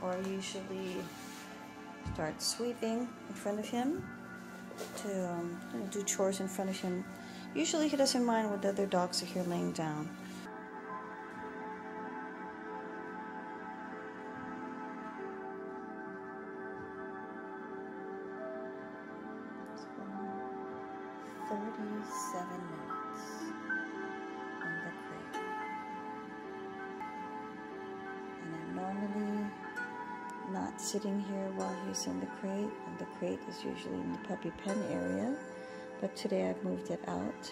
or I usually start sweeping in front of him to do chores in front of him. Usually he doesn't mind when the other dogs are here laying down. It's been 37 minutes in the crate. And I'm normally not sitting here while he's in the crate, and the crate is usually in the puppy pen area, but today I've moved it out.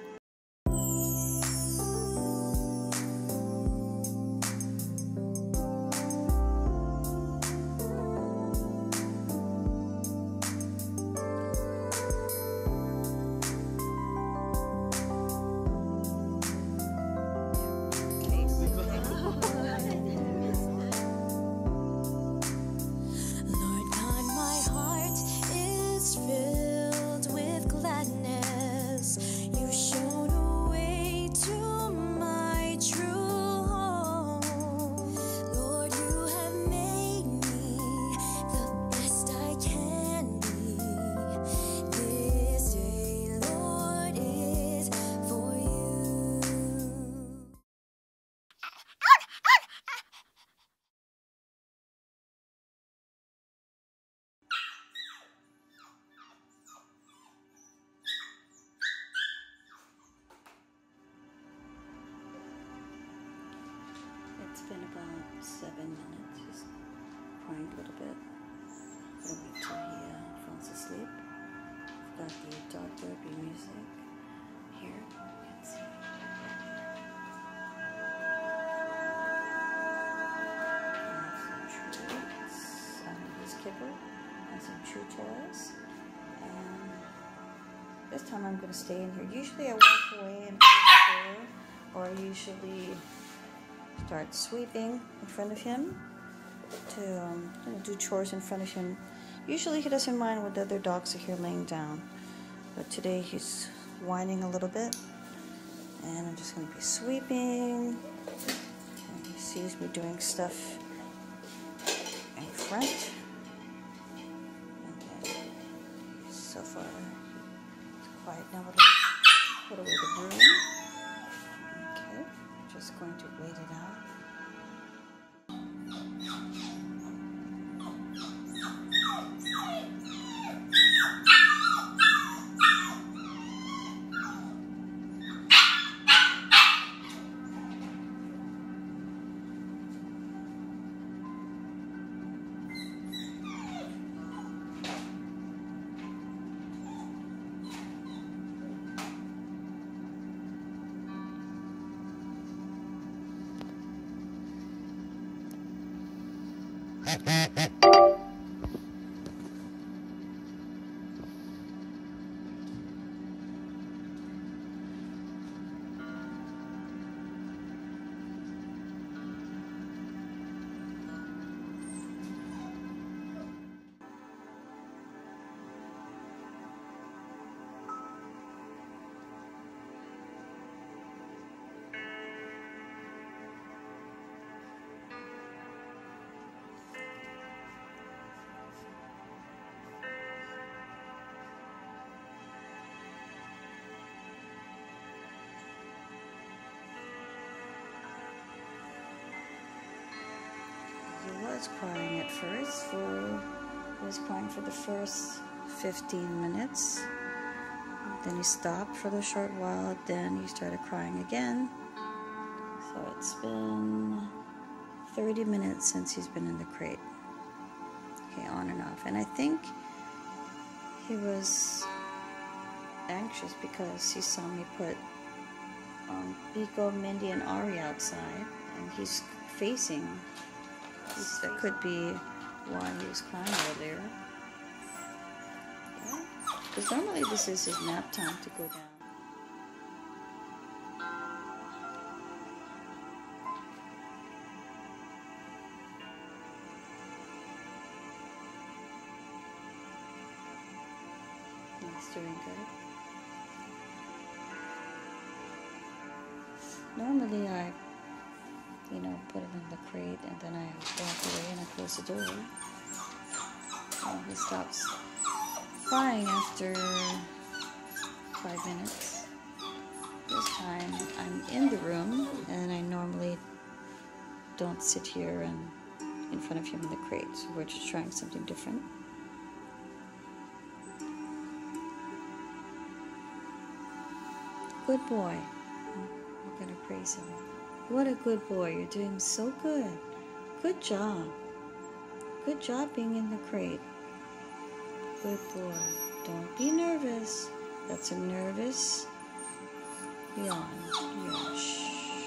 It's been about 7 minutes. He's crying a little bit. I'll wait till he falls asleep. I've got the dog therapy music here. You can see. I have some treats under his kibble and some chew toys. And this time I'm going to stay in here. Usually I walk away and close the door, or I usually start sweeping in front of him to do chores in front of him. Usually he doesn't mind when the other dogs are here laying down, but today he's whining a little bit, and I'm just going to be sweeping, and he sees me doing stuff in front, and then so far he's quiet now. Put away the broom. Okay, just going to wait it out. He was crying at first. He was crying for the first 15 minutes. Then he stopped for a short while. Then he started crying again. So it's been 30 minutes since he's been in the crate. Okay, on and off. And I think he was anxious because he saw me put Biko, Mindy, and Ari outside, and he's facing. That could be why he was crying earlier. Yeah. Because normally this is his nap time to go down. He's doing good. Normally I you know, put him in the crate, and then I walk away and I close the door. And he stops crying after 5 minutes. This time I'm in the room, and I normally don't sit here and in front of him in the crate, so we're just trying something different. Good boy. We're gonna praise him. What a good boy. You're doing so good. Good job. Good job being in the crate. Good boy. Don't be nervous. That's a nervous yawn. Yeah, shh.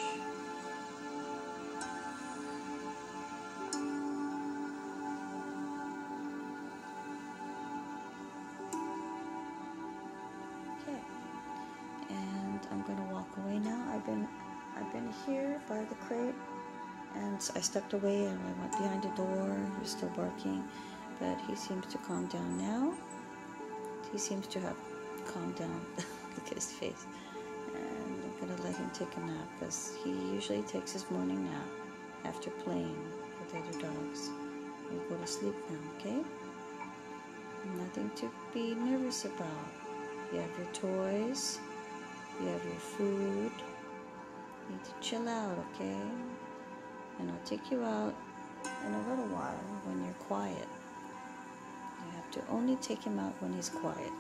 Okay. And I'm gonna walk away now. I've been here by the crate, and I stepped away and I went behind the door. He was still barking, but he seems to calm down now. He seems to have calmed down. Look at his face. And I'm gonna let him take a nap, because he usually takes his morning nap after playing with the other dogs. You go to sleep now, okay? Nothing to be nervous about. You have your toys, you have your food. You need to chill out, okay? And I'll take you out in a little while when you're quiet. You have to only take him out when he's quiet.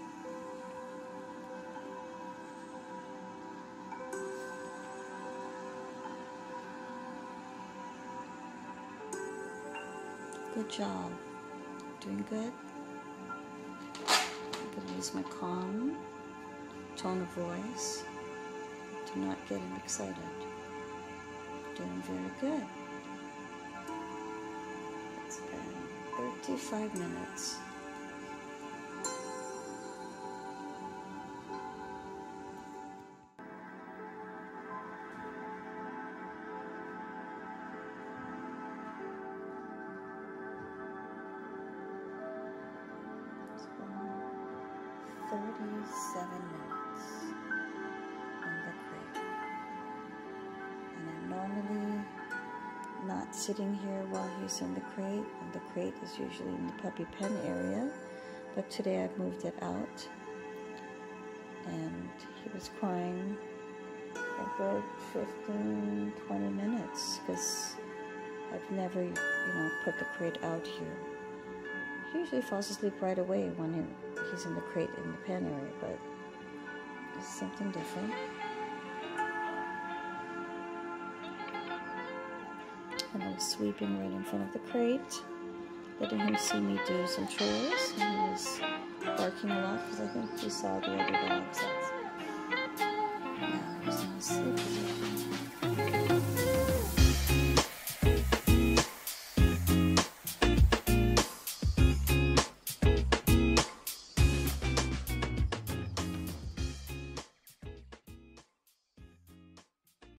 Good job. Doing good? I'm going to use my calm tone of voice to not get him excited. Doing very good. It's been 35 minutes. It's been 37 minutes in the crate. And I'm normally not sitting here while he's in the crate, and the crate is usually in the puppy pen area, but today I've moved it out, and he was crying a good 15-20 minutes, because I've never, put the crate out here. He usually falls asleep right away when he's in the crate in the pen area, but it's something different. And I was sweeping right in front of the crate, letting him see me do some chores, and he was barking a lot because I think he saw the other dogs. Now he's asleep.